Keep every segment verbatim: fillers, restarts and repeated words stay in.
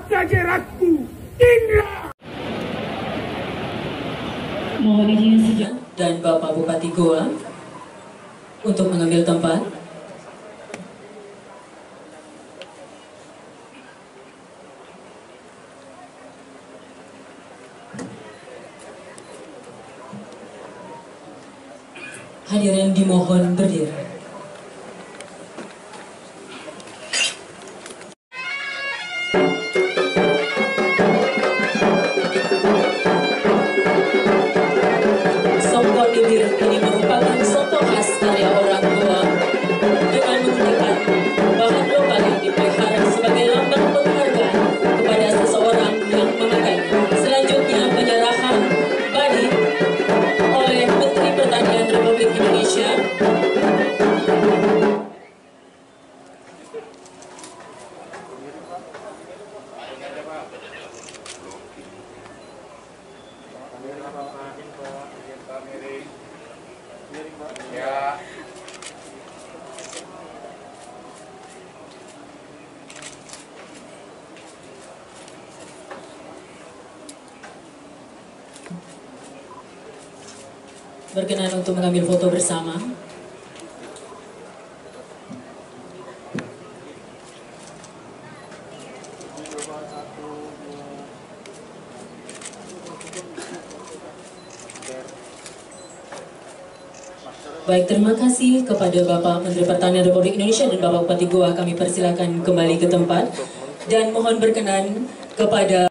jajaranku, Indra. Mohon izin sejak dan Bapak Bupati Goa untuk mengambil tempat. Hadirin dimohon berdiri. Soto bibir ini merupakan soto khas karya orang Goa dengan menggunakan bahan lokal yang dipelihara sebagai lambang penghargaan kepada seseorang yang memakainya. Selanjutnya penyerahan badi oleh Menteri Pertanian Republik Indonesia. Ya. Berkenan untuk mengambil foto bersama. Baik, terima kasih kepada Bapak Menteri Pertanian Republik Indonesia dan Bapak Bupati Goa. Kami persilakan kembali ke tempat dan mohon berkenan kepada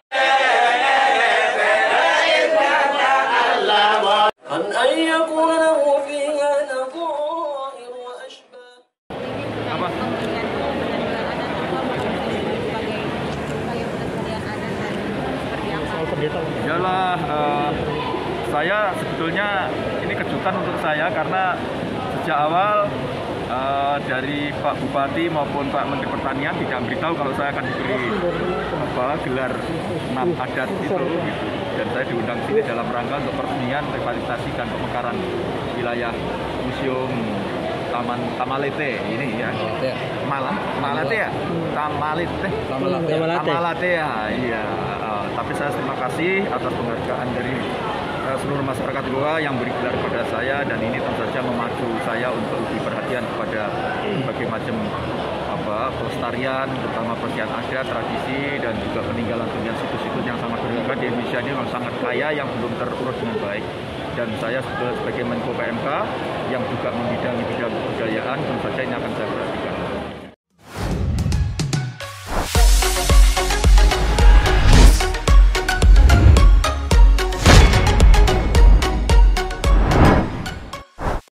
Yalah, uh, saya sebetulnya ini kejutan untuk saya karena sejak awal uh, dari Pak Bupati maupun Pak Menteri Pertanian tidak beritahu kalau saya akan diberi apa gelar enam adat itu, gitu. Dan saya diundang sini dalam rangka untuk peresmian revitalisasi dan pemekaran wilayah Museum Taman Tamalate ini ya. Malam, Tamalate ya? Tamalate. Tamalate. Tamalate ya, iya. Uh, tapi saya terima kasih atas penghargaan dari uh, seluruh masyarakat Goa yang beri gelar kepada saya, dan ini tentu saja memacu saya untuk lebih perhatian kepada berbagai macam apa pelestarian, terutama pelestarian adat, tradisi, dan juga peninggalan peninggalan situs-situs yang sangat berharga di Indonesia ini memang sangat kaya yang belum terurus dengan baik. Dan saya sebagai Menko P M K yang juga membidangi bidang kebudayaan, tentu saja ini akan saya perhatikan.